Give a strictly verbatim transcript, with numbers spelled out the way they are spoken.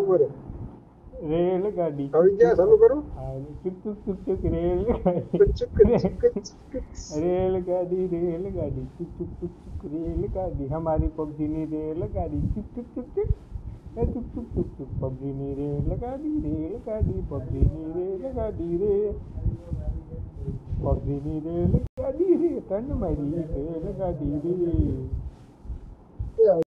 करे रेलगाड़ी अभी क्या चालू करूं चुक चुक चुक चुक रेलगाड़ी कुछ कुछ कुछ कुछ रेलगाड़ी रेलगाड़ी चुक चुक चुक चुक रेलगाड़ी हमारी पबजी नी रेलगाड़ी चुक चुक चुक चुक ए चुक चुक चुक चुक पबजी नी रेलगाड़ी रेलगाड़ी पबजी नी रेलगाड़ी रे पबजी नी रेलगाड़ी रे तन मारी रेलगाड़ी रे